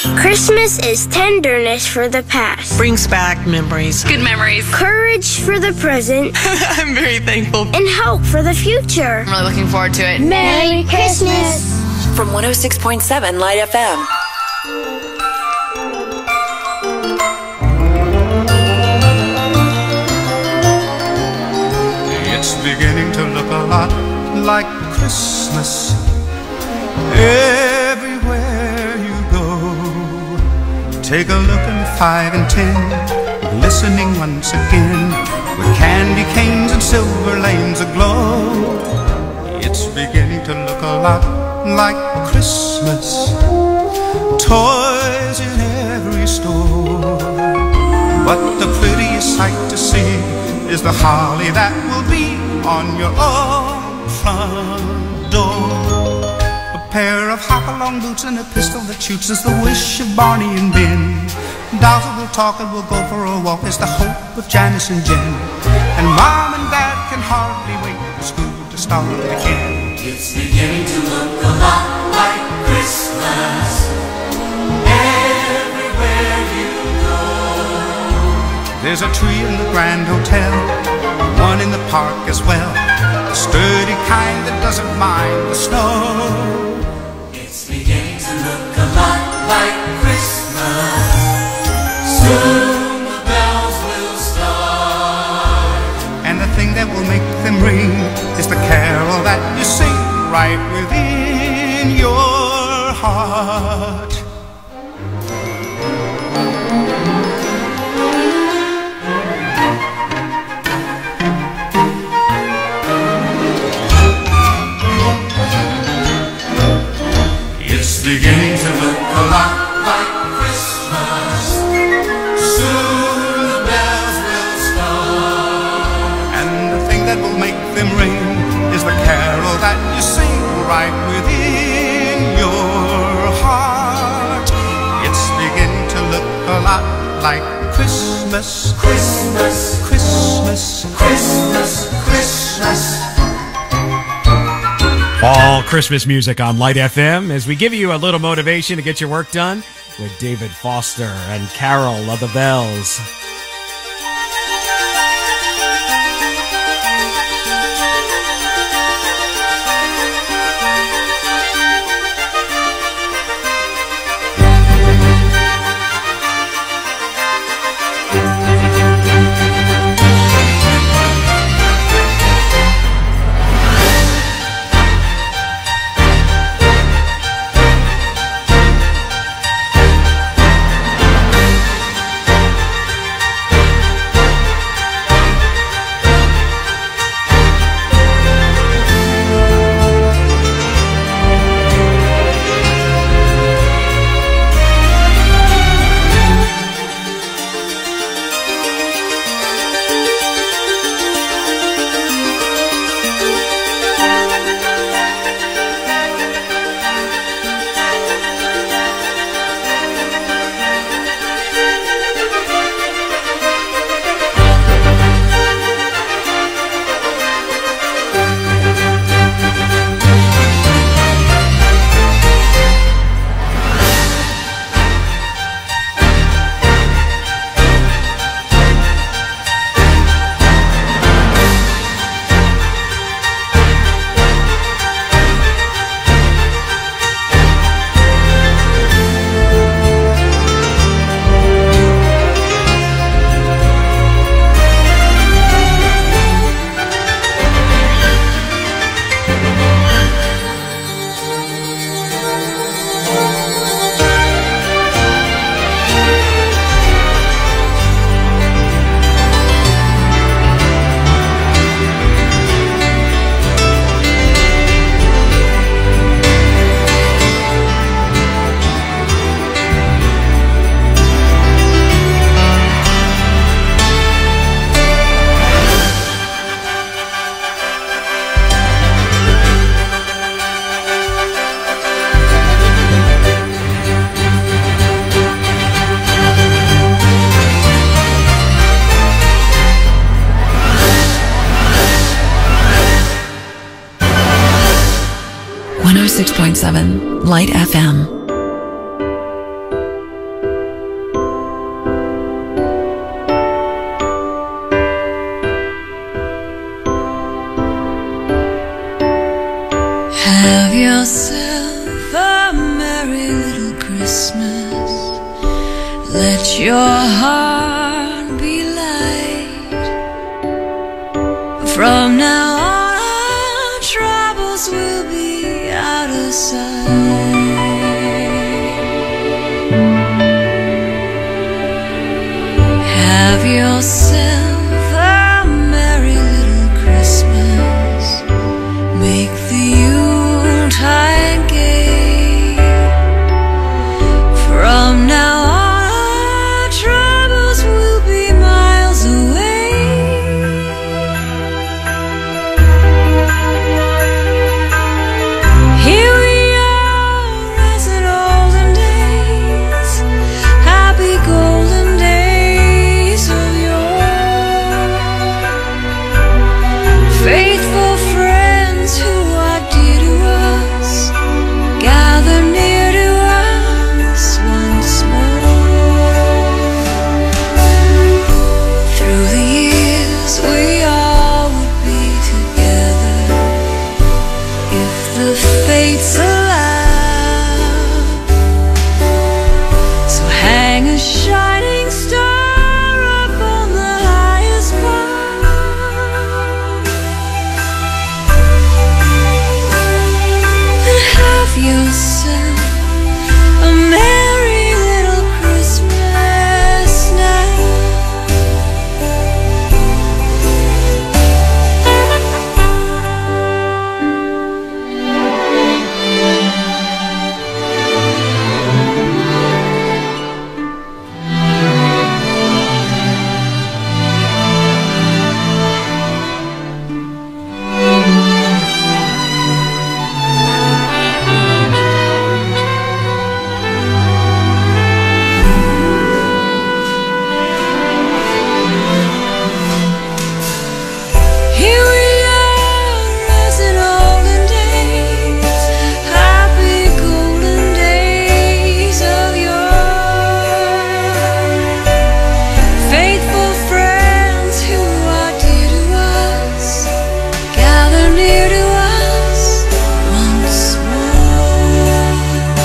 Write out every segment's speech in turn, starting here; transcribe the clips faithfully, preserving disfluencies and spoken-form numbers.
Christmas is tenderness for the past. Brings back memories. Good memories. Courage for the present. I'm very thankful. And hope for the future. I'm really looking forward to it. Merry Christmas! From one oh six point seven Lite F M. It's beginning to look a lot like Christmas everywhere you go. Take a look in five and ten, glistening once again, with candy canes and silver lanes aglow. It's beginning to look a lot like Christmas, toys in every store. But the prettiest sight to see is the holly that will be on your own front door. A pair of hop-along boots and a pistol that shoots is the wish of Barney and Ben. Dolls that will talk and will go for a walk is the hope of Janice and Jen. And Mom and Dad can hardly wait for school to start again. It's beginning to look a lot like Christmas everywhere you go. There's a tree in the Grand Hotel, one in the park as well, a sturdy kind that doesn't mind the snow. It's beginning to look a lot like Christmas. Soon the bells will start, and the thing that will make them ring is the carol that you sing right within your heart. It's beginning to look a lot like Christmas. Soon the bells will start, and the thing that will make them ring is the carol that you sing right within your heart. It's beginning to look a lot like Christmas, Christmas, Christmas, Christmas, Christmas. All Christmas music on Lite F M as we give you a little motivation to get your work done with David Foster and Carol of the Bells. one oh six point seven Lite F M. Christmas. Let your heart be light. From now on, our troubles will be out of sight. Have yourself a merry little Christmas. Make the Yuletide gay. From now on, our troubles will be miles away. Here we are as in olden days, happy golden days of yore. Faithful friends who are dear to us, gather near to us once more. Through the years we all would be together if the fates allow. So hang a shining star up on the highest bough, and have yourself a merry little Christmas now. Here we are as in olden days, happy golden days of yore. Faithful friends who are dear to us, gather near to us once more.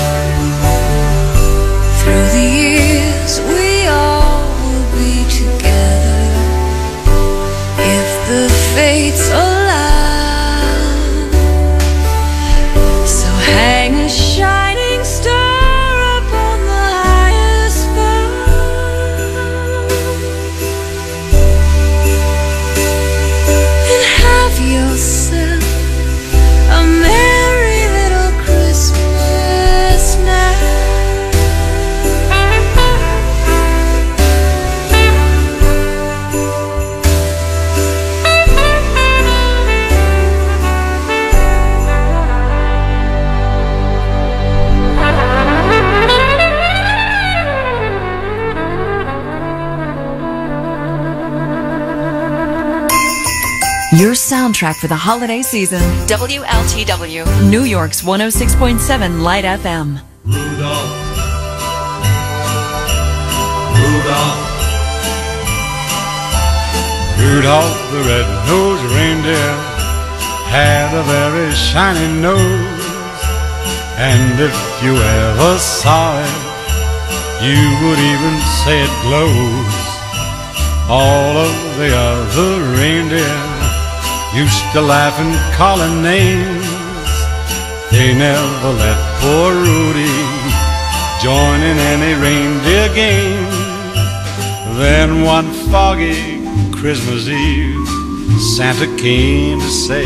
Through the years we all will be together if the fates allow. So hang a shining star up on the highest bough, and have yourself a merry little Christmas now. Your soundtrack for the holiday season. W L T W, New York's one oh six point seven Lite F M. Rudolph, Rudolph, Rudolph the red-nosed reindeer had a very shiny nose, and if you ever saw it, you would even say it glows. All of the other reindeer used to laugh and call him names. They never let poor Rudy join in any reindeer game. Then one foggy Christmas Eve, Santa came to say,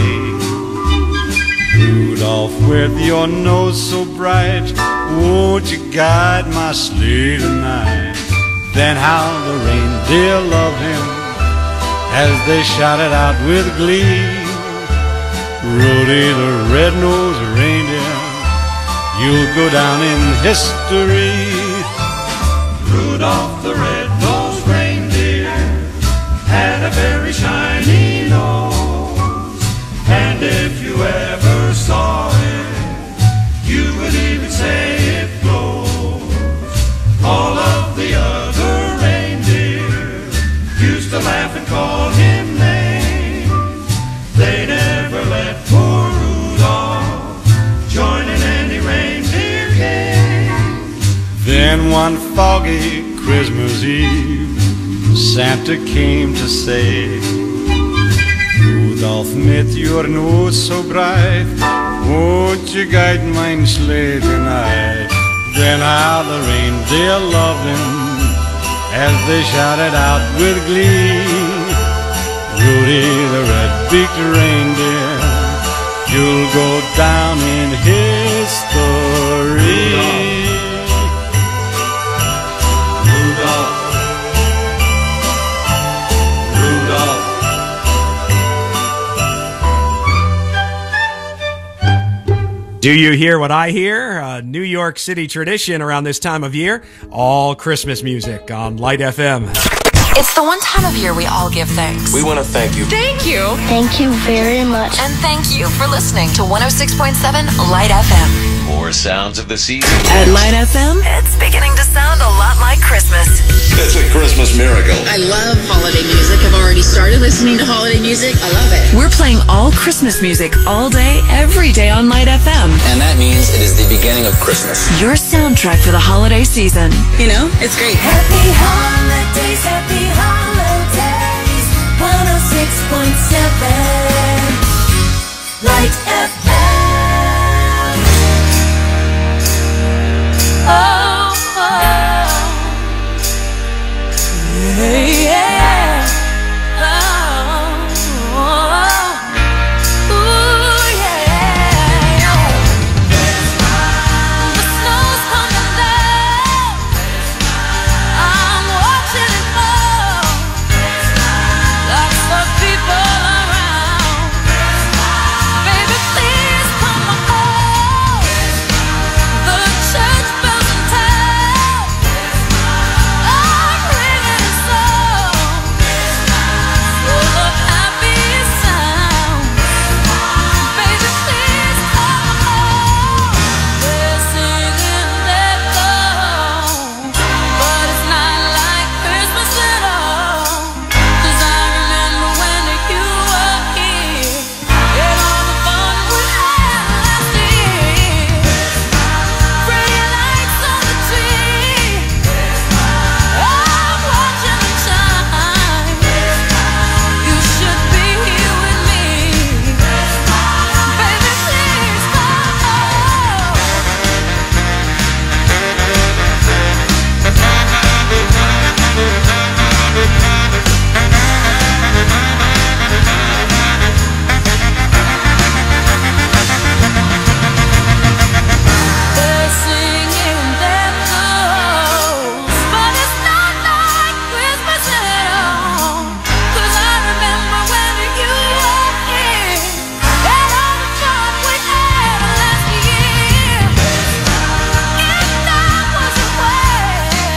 Rudolph, with your nose so bright, won't you guide my sleigh tonight? Then how the reindeer loved him as they shouted out with glee, Rudy the red-nosed reindeer, you'll go down in history. Rudolph the red-nosed reindeer had a very shiny nose, and if you ever saw it, you would even say it glows. All of the other reindeer used to laugh and call him names. They never let poor Rudolph join in any reindeer game. Then one foggy Christmas Eve, Santa came to say, Rudolph, met your nose so bright, won't you guide my sleigh tonight? Then how the reindeer loved him as they shouted out with glee, Rudy the red-beaked reindeer, you'll go down in history. Rudolph, Rudolph, Do you hear what I hear? A New York City tradition around this time of year. All Christmas music on Lite F M. It's the one time of year we all give thanks. We want to thank you. Thank you. Thank you very much. And thank you for listening to one oh six point seven Lite F M. More sounds of the season. At Lite F M, it's beginning to sound a lot like Christmas. It's a Christmas miracle. I love holiday music. I've already started listening to holiday music. I love it. We're playing all Christmas music all day, every day on Lite F M. And that means it is the beginning of Christmas. Your soundtrack for the holiday season. You know, it's great. Happy holidays, happy holidays. one oh six point seven Lite F M. Oh, oh, yeah, yeah. Oh, oh, ooh, yeah. The snow's coming down. I'm watching it fall. Lots of people around. Baby, please come home. The church bells in town are ringing a song full of happy sound. Baby, please come home. They're singing their song, but it's not like Christmas at all. 'Cause I remember when you were here and all the fun we had last year. Pretty lights on the tree. I'm watching them shine. You should be here with me. Baby, please come home. They're singing their songs, but it's not like Christmas at all. 'Cause I remember when you were here and all the fun we had last year. If that was a way,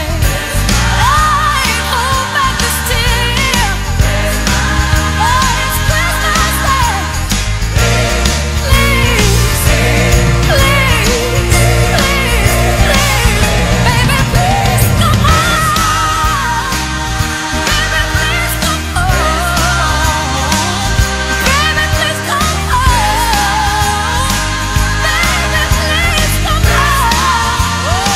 I'd hold back this tear. Oh, it's Christmas Day. Please, please, please, please, baby, please come home. Baby, please come home. Baby, please come home. Baby, please come home. Oh,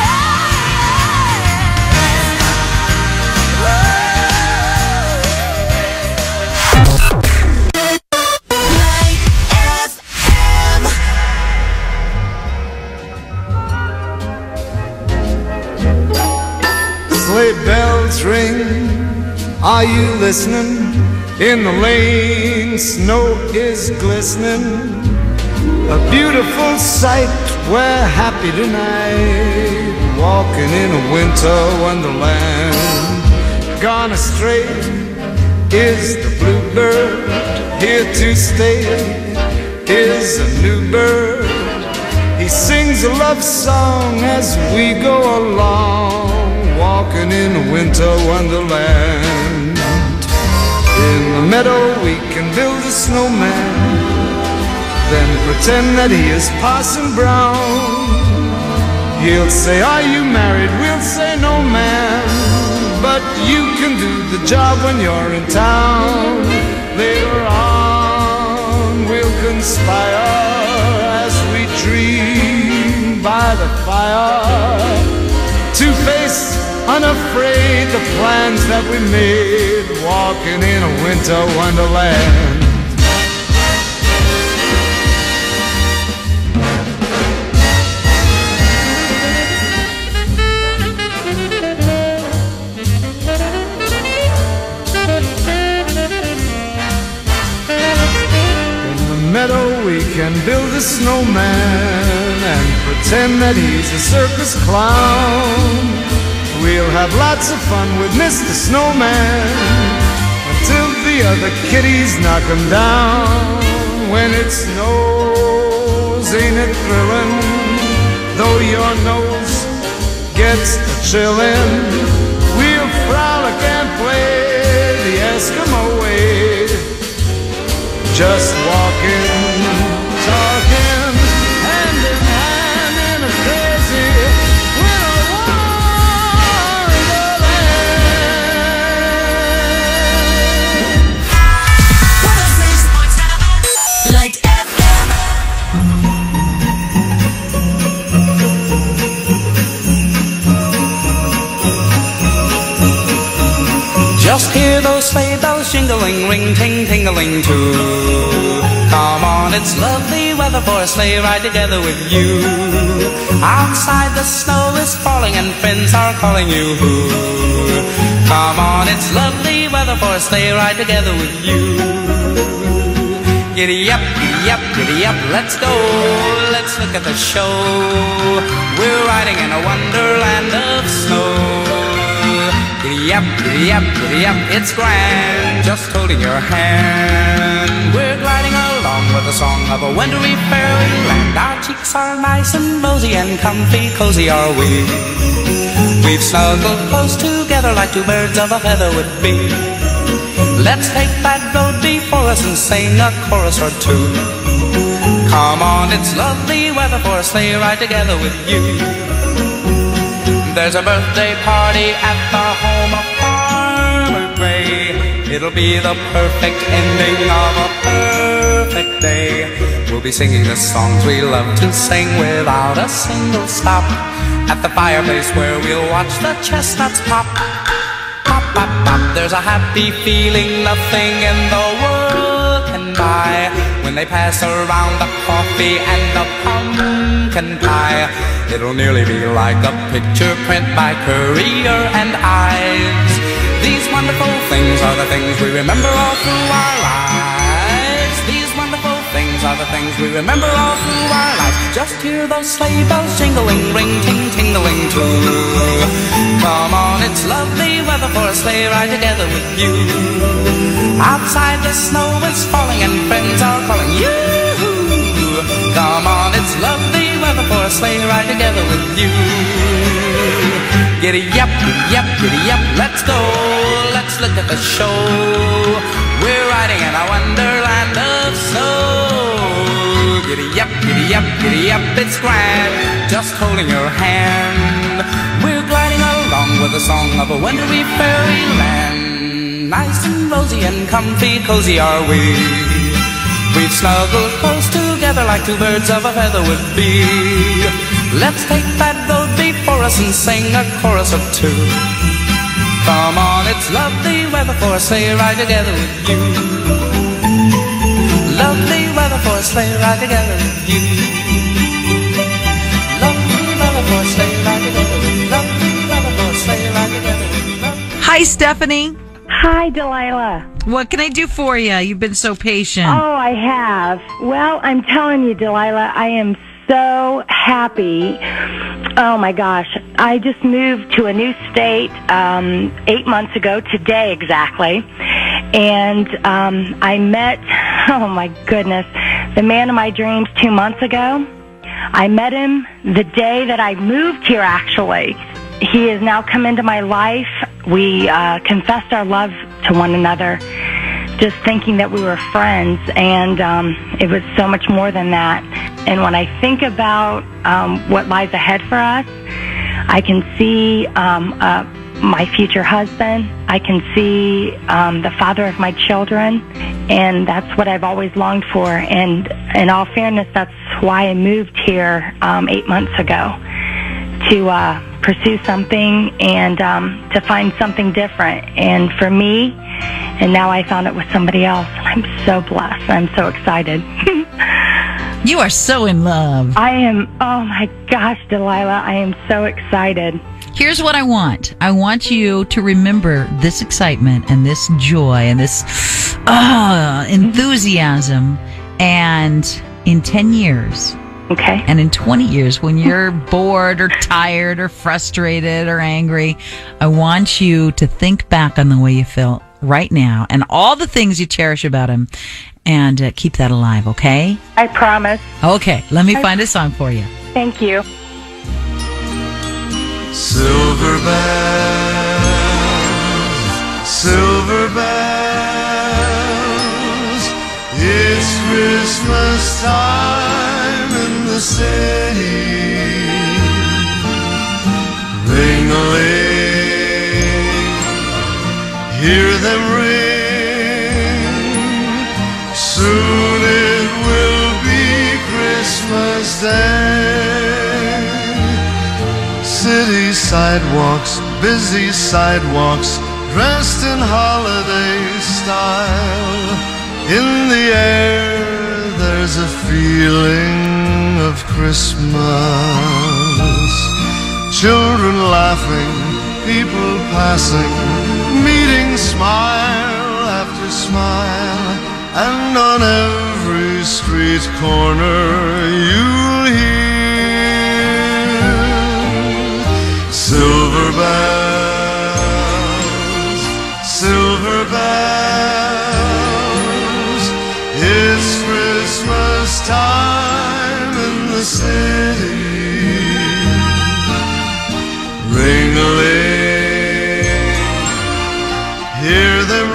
Sleigh bells ring, are you listening? In the lane, snow is glistening. A beautiful sight, we're happy tonight, walking in a winter wonderland. Gone astray is the bluebird, here to stay is a new bird. He sings a love song as we go along, walking in a winter wonderland. In the meadow we can build a snowman, then pretend that he is Parson Brown. He'll say, are you married? We'll say, no, man. But you can do the job when you're in town. Later on we'll conspire as we dream by the fire, unafraid, the plans that we made, walking in a winter wonderland. Meadow, we can build a snowman and pretend that he's a circus clown. We'll have lots of fun with Mister Snowman until the other kitties knock him down. When it snows, ain't it thrilling? Though your nose gets a chillin', we'll frolic and play the Eskimo way. Just walking, talking, hand in hand in a crazy winter wonderland. one oh six point seven Lite F M. Just hear those sleigh bells jingling, ring, ting, tingling too. Come on, it's lovely weather for a sleigh ride together with you. Outside the snow is falling and friends are calling you. Come on, it's lovely weather for a sleigh ride together with you. Giddy up, giddy up, giddy up, let's go, let's look at the show. We're riding in a wonderland of snow. Giddy up, giddy up, giddy up, it's grand, just holding your hand. We're gliding along with the song of a wintry fairyland. Our cheeks are nice and rosy and comfy, cozy are we. We've snuggled close together like two birds of a feather would be. Let's take that road before us and sing a chorus or two. Come on, it's lovely weather for a sleigh ride together with you. There's a birthday party at the home of Farmer Gray. It'll be the perfect ending of a perfect day. We'll be singing the songs we love to sing without a single stop. At the fireplace where we'll watch the chestnuts pop. Pop, pop, pop. There's a happy feeling nothing in the world can buy when they pass around the coffee and the pumpkin pie. It'll nearly be like a picture print by Currier and Ives. These wonderful things are the things we remember all through our lives. These wonderful things are the things we remember all through our lives. Just hear those sleigh bells jingling, ring, ting, tingling too. Come on, it's lovely weather for a sleigh ride together with you. Outside the snow is falling and friends are calling you. Come on, it's lovely weather for a sleigh ride together with you. Giddy up, giddy up, giddy up, let's go, let's look at the show. We're riding in a wonderland of snow. Giddy up, giddy up, giddy up, it's grand, just holding your hand. We're gliding along with the song of a wintry fairyland. Nice and rosy and comfy, cozy are we. We've snuggled close together like two birds of a feather would be. Let's take that road before us and sing a chorus or two. Come on, it's lovely weather for a sleigh ride together with you. Lovely weather for a sleigh ride together with you. Lovely weather for a sleigh ride together with you. Lovely weather for a sleigh ride together with you. Hi, Stephanie. Hi, Delilah. What can I do for you? You've been so patient. Oh, I have. Well, I'm telling you, Delilah, I am so happy. Oh, my gosh. I just moved to a new state um, eight months ago, today exactly. And um, I met, oh, my goodness, the man of my dreams two months ago. I met him the day that I moved here, actually. He has now come into my life. We uh, confessed our love to one another, just thinking that we were friends, and um, it was so much more than that. And when I think about um, what lies ahead for us, I can see um, uh, my future husband. I can see um, the father of my children, and that's what I've always longed for. And in all fairness, that's why I moved here um, eight months ago, to uh, pursue something and um, to find something different. And for me, and now I found it with somebody else. And I'm so blessed. I'm so excited. You are so in love. I am, oh my gosh, Delilah, I am so excited. Here's what I want. I want you to remember this excitement and this joy and this uh, enthusiasm. And in ten years, okay, and in twenty years, when you're bored or tired or frustrated or angry, I want you to think back on the way you feel right now and all the things you cherish about him, and uh, keep that alive, okay? I promise. Okay, let me I- find a song for you. Thank you. Silver bells, silver bells, it's Christmas time in the city. Ring-a-ling, hear them ring, soon it will be Christmas Day. City sidewalks, busy sidewalks, dressed in holiday style. In the air, there's a feeling of Christmas. Children laughing, people passing, meeting smile after smile. And on every street corner, you'll hear silver bells, silver bells, it's Christmas time in the city. Ring-a-ling, hear them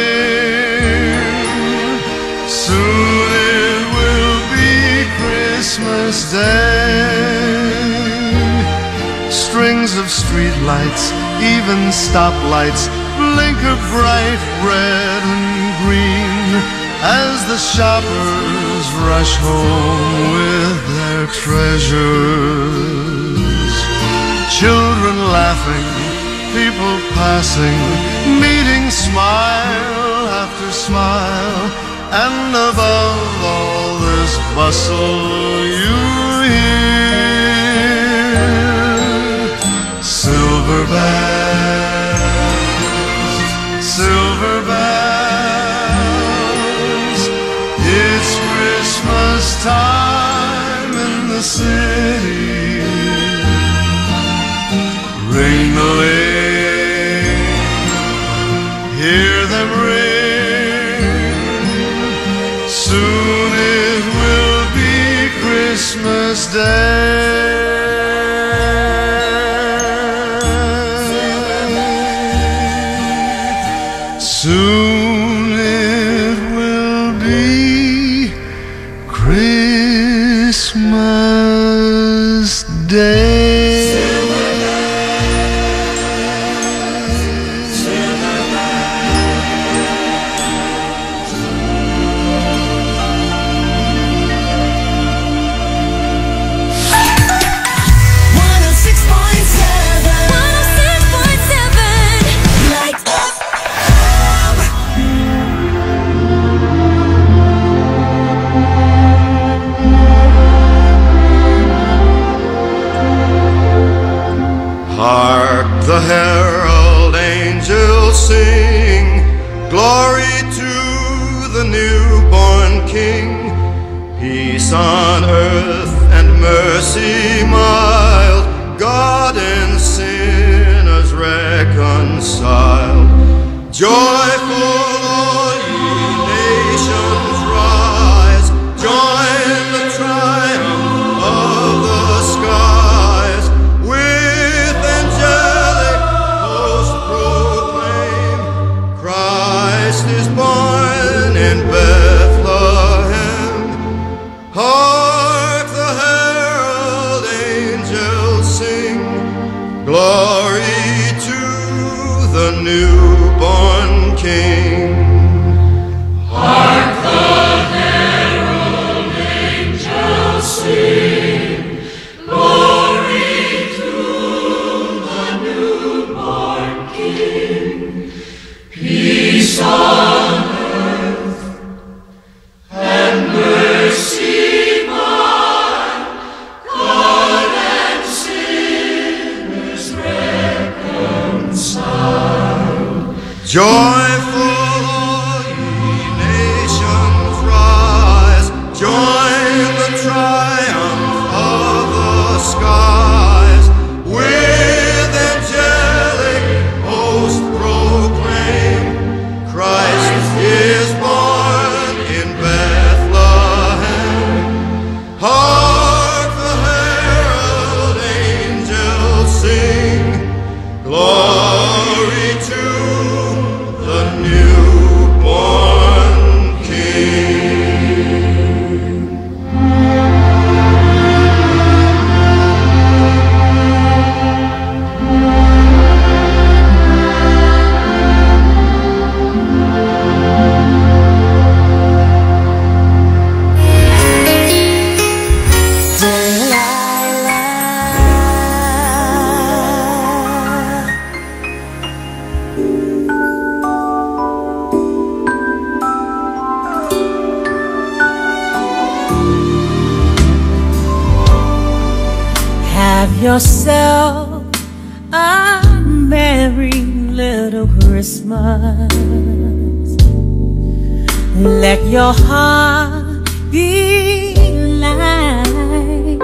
ring, soon it will be Christmas Day. Strings of streetlights, even stoplights, blinker bright red and green as the shoppers rush home with their treasures. Children laughing, people passing, meeting smile after smile. And above all this bustle, you hear silver bells, silver bells, it's Christmas time in the city. Ring-a-ling, hear them ring, soon it will be Christmas Day. Soon it will be Christmas Day. Hark the herald angels sing, glory to the newborn King. Peace on earth and mercy mild, God and sinners reconciled. Joyful all ye nations rise, join the triumph of the skies. With angelic host proclaim, Christ is born in Bethlehem. Hark the herald angels sing, glory to the newborn King. Hark the herald angels sing, glory to Joyful all ye nations rise, join the triumph of the skies, with angelic host proclaim, Christ is born in Bethlehem. Hark the herald angels sing, glory to the newborn King. Have yourself a merry little Christmas. Let your heart be light.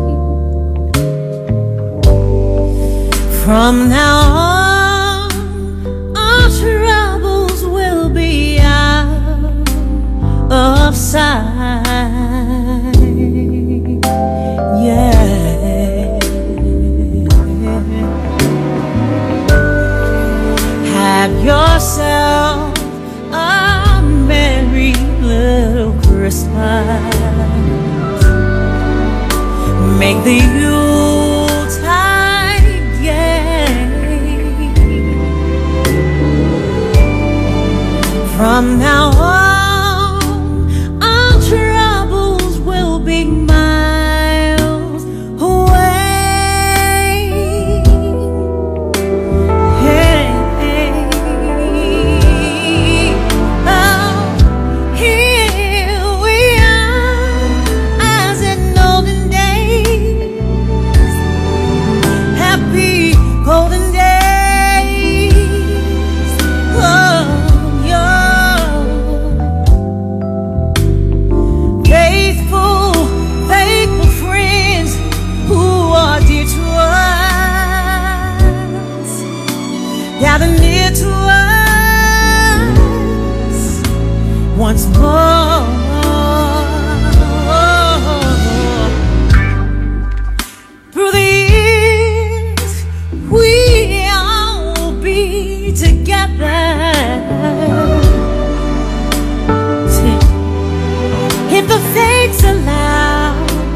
From now on, our troubles will be out of sight. Yeah. Have yourself a merry little Christmas. Make the Yuletide gay. From now on, our troubles will be miles away. Hey. Golden days of your faithful, faithful friends who are dear to us, gather near to us once more. Through the we all be together. If the fates allow,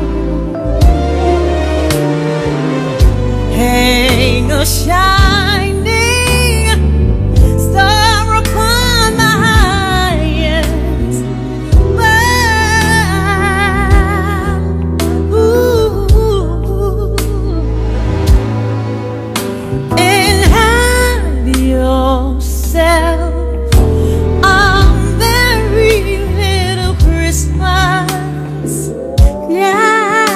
hang a shining star upon the highest bough. Ooh. And have yourself a merry little Christmas. Yeah.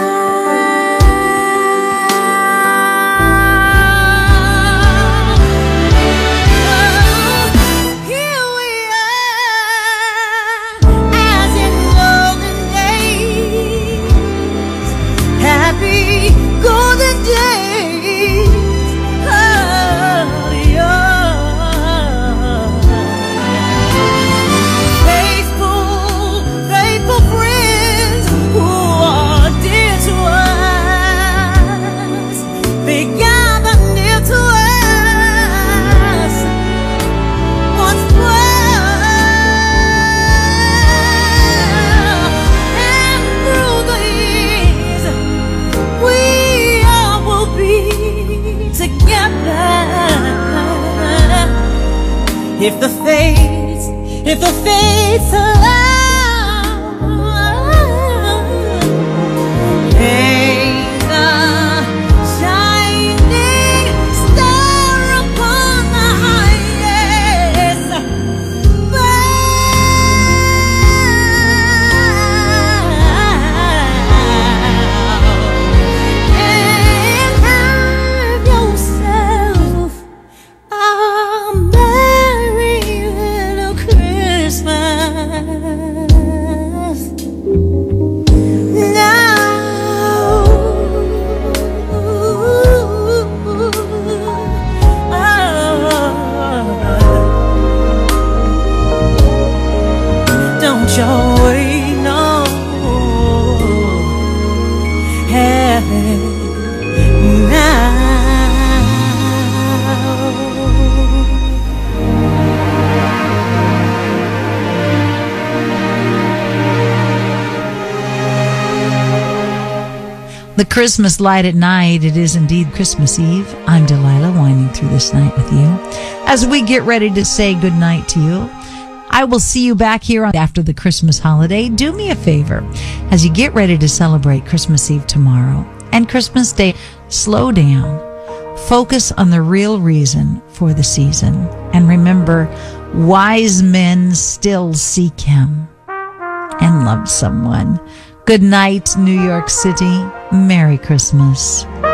Here we are, as in golden days, happy golden days. If the fates, if the fates allow, hang a shining star upon the highest bough, and have yourself a merry The Christmas light at night. It is indeed Christmas Eve. I'm Delilah, winding through this night with you. As we get ready to say goodnight to you, I will see you back here after the Christmas holiday. Do me a favor. As you get ready to celebrate Christmas Eve tomorrow and Christmas Day, slow down. Focus on the real reason for the season. And remember, wise men still seek him and love someone. Good night, New York City. Merry Christmas.